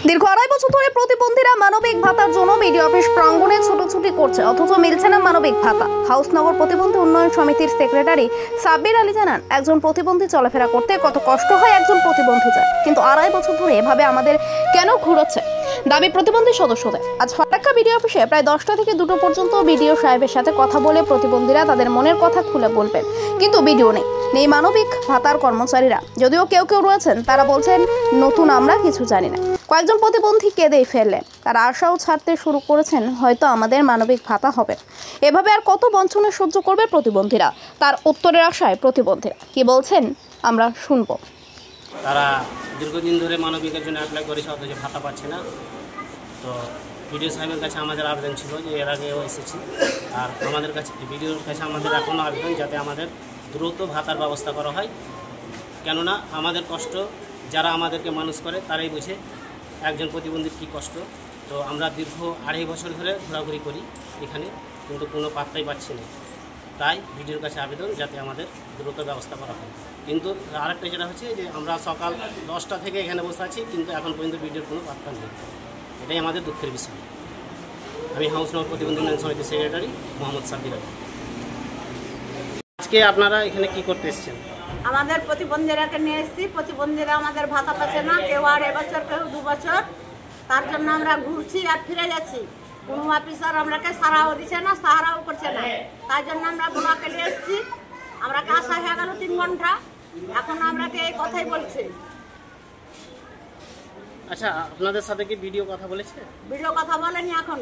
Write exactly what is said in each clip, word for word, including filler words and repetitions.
দীর্ঘ আড়াই বছর ধরে প্রতিবন্ধীরা মানবিক ভাতার জন্য বিডিও অফিস প্রাঙ্গণে ছোটাছুটি করছে, অথচ মিলছে না মানবিক ভাতা। হাউসনগর প্রতিবন্ধী উন্নয়ন সমিতির সেক্রেটারি সাব্বির আলী জানান, একজন প্রতিবন্ধী চলাফেরা করতে কত কষ্ট হয় একজন প্রতিবন্ধী যায়, কিন্তু আড়াই বছর ধরে এভাবে আমাদের কেন ঘুরোচ্ছে দাবি প্রতিবন্ধী সদস্যদের। আজ ফারাক্কা বিডিও অফিসে প্রায় দশটা থেকে দুটো পর্যন্ত বিডিও সাহেবের সাথে কথা বলে প্রতিবন্ধীরা তাদের মনের কথা খুলে বলবেন, কিন্তু বিডিও নেই, নেই মানবিক ভাতার কর্মচারীরা। যদিও কেউ কেউ রয়েছেন তারা বলছেন নতুন আমরা কিছু জানি না। কয়েকজন প্রতিবন্ধী কেঁদেই ফেললেন, তারা আশাও ছাড়তে শুরু করেছেন হয়তো আমাদের মানবিক ভাতা হবে। এভাবে আর কত বঞ্চনা সহ্য করবে প্রতিবন্ধীরা, তার উত্তরের আশায় প্রতিবন্ধীরা কি বলছেন আমরা শুনবো। তারা দীর্ঘদিন ধরে মানবিকের জন্য অ্যাপ্লাই করেছে, অথচ ভাতা পাচ্ছে না। তো বিডিও সাহেবের কাছে আমাদের আবেদন ছিল যে এর আগেও এসেছি, আর আমাদের কাছে বিডিওর কাছে আমাদের এখনও আবেদন যাতে আমাদের দ্রুত ভাতার ব্যবস্থা করা হয়। কেননা আমাদের কষ্ট যারা আমাদেরকে মানুষ করে তারাই বুঝে একজন প্রতিবন্ধীর কী কষ্ট। তো আমরা দীর্ঘ আড়াই বছর ধরে ঘোরাঘুরি করি এখানে, কিন্তু কোনো পাত্তাই পাচ্ছি না। তাই বিডিওর কাছে আবেদন যাতে আমাদের দ্রুত ব্যবস্থা করা হয়। কিন্তু আরেকটা যেটা হচ্ছে যে আমরা সকাল দশটা থেকে এখানে বসে আছি, কিন্তু এখন পর্যন্ত বিডিওর কোনো পাত্তা নেই। এটাই আমাদের দুঃখের বিষয়। আমি হাউসনগর প্রতিবন্ধী উন্নয়ন সমিতির সেক্রেটারি মোহাম্মদ সাব্বির আলী। আজকে আপনারা এখানে কি করতে এসেছেন? আমাদের প্রতিবন্ধীরাকে নিয়ে এসেছি। প্রতিবন্ধীরা আমাদের ভাতা পাচ্ছে না, কেউ আর এবছর কেউ দু বছর। তার জন্য আমরা ঘুরছি আর ফিরে যাচ্ছি। কোনো অফিসার আমরাকে সারাও দিচ্ছে না, সাহারাও করছে না। তাই জন্য আমরা বোনাকে নিয়ে এসেছি। আমরা আসা হয়ে গেল তিন ঘন্টা, এখন আমরাকে এই কথাই বলছি। আচ্ছা, আপনাদের সাথে কি ভিডিও কথা বলেছে? ভিডিও কথা বলেনি এখনো।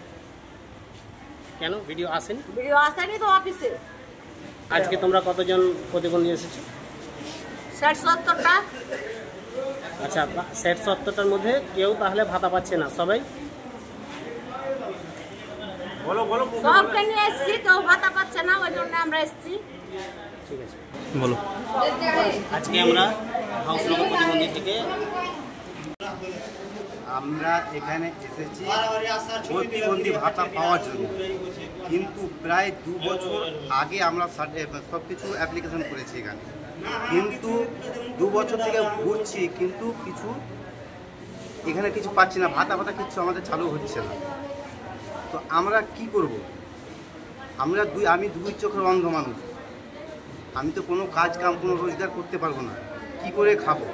কেন ভিডিও আসেনি? ভিডিও আসেনি তো অফিসে। আজকে তোমরা কতজন প্রতিবন্ধী এসেছো? ষাট সত্তরটা। আচ্ছা, ষাট সত্তরটার মধ্যে কেউ তাহলে ভাতা পাচ্ছে না? সবাই বলো বলো সবকে নিয়ে এসেছি, কেউ ভাতা পাচ্ছে না, ওই জন্য আমরা এসেছি। ঠিক আছে, বলো। আজকে আমরা হাউসনগর প্রতিবন্ধী থেকে আমরা এখানে এসেছি প্রতিবন্ধী ভাতা পাওয়ার জন্য, কিন্তু প্রায় দু বছর আগে আমরা সব কিছু অ্যাপ্লিকেশন করেছি এখানে, কিন্তু দু বছর থেকে ঘুরছি, কিন্তু কিছু এখানে কিছু পাচ্ছি না, ভাতা ভাতা কিছু আমাদের চালু হচ্ছে না। তো আমরা কি করব? আমরা দুই আমি দুই চোখের অন্ধ মানুষ, আমি তো কোনো কাজ কাম কোনো রোজগার করতে পারবো না, কি করে খাবো?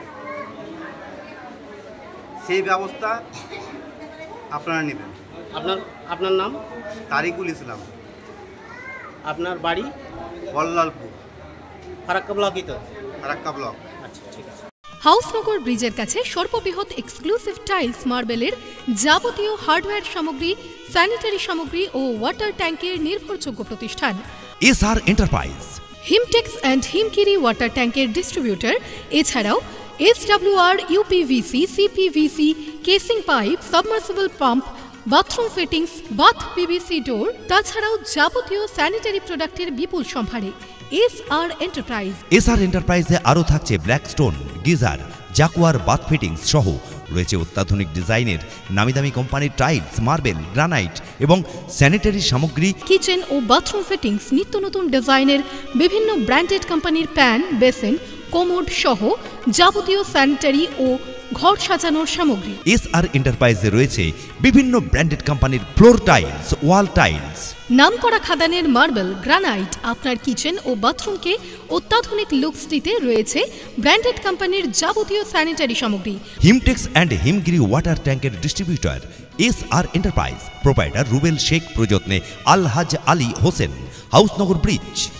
সেই ব্যবস্থা আপনারা নেবেন। আপনার আপনার নাম? তারিকুল ইসলাম। আপনার বাড়ি? বল্লালপুর, ফারাক্কা ব্লকই তো? ফারাক্কা ব্লক। আচ্ছা, ঠিক আছে। হাউসনগর ব্রিজের কাছে সর্ববৃহৎ এক্সক্লুসিভ টাইলস মার্বেলের যাবতীয় হার্ডওয়্যার সামগ্রী, স্যানিটারি সামগ্রী ও ওয়াটার ট্যাঙ্কের নির্ভরযোগ্য প্রতিষ্ঠান S R enterprise. Himtex and Himgiri water ট্যাঙ্কের ডিস্ট্রিবিউটর। এছাড়াও S W R, UPVC, CPVC, casing pipe, submersible pump, bathroom fittings, bath PVC door, তাছাড়াও যাবতীয় স্যানিটারি প্রোডাক্টের বিপুল সম্ভারে S R enterprise. S R এন্টারপ্রাইজে আরও থাকছে Blackstone, geyser, Jaquar bath fittings সহ রয়েছে অত্যাধুনিক ডিজাইনের নামিদামি কোম্পানির টাইলস, মার্বেল, গ্রানাইট এবং স্যানিটারি সামগ্রী, কিচেন ও বাথরুম ফিটিংস, নিত্য নতুন ডিজাইনের বিভিন্ন ব্র্যান্ডেড কোম্পানির প্যান, বেসিন, কোমোড সহ যাবতীয় স্যানিটারি ও ঘর সাজানোর সামগ্রী। এস আর এন্টারপ্রাইজে রয়েছে বিভিন্ন ব্র্যান্ডেড কোম্পানির ফ্লোর টাইলস, ওয়াল টাইলস, নামকরা খাদানের মার্বেল, গ্রানাইট। আপনার কিচেন ও বাথরুমকে অত্যাধুনিক লুকস দিতে রয়েছে ব্র্যান্ডেড কোম্পানির যাবতীয় স্যানিটারি সামগ্রী। হিমটেক্স অ্যান্ড হিমগিরি ওয়াটার ট্যাঙ্কের distributor S R enterprise. Proprietor Rubel Sheikh, প্রযত্নে আলহাজ আলী হোসেন, হাউসনগর ব্রিজ।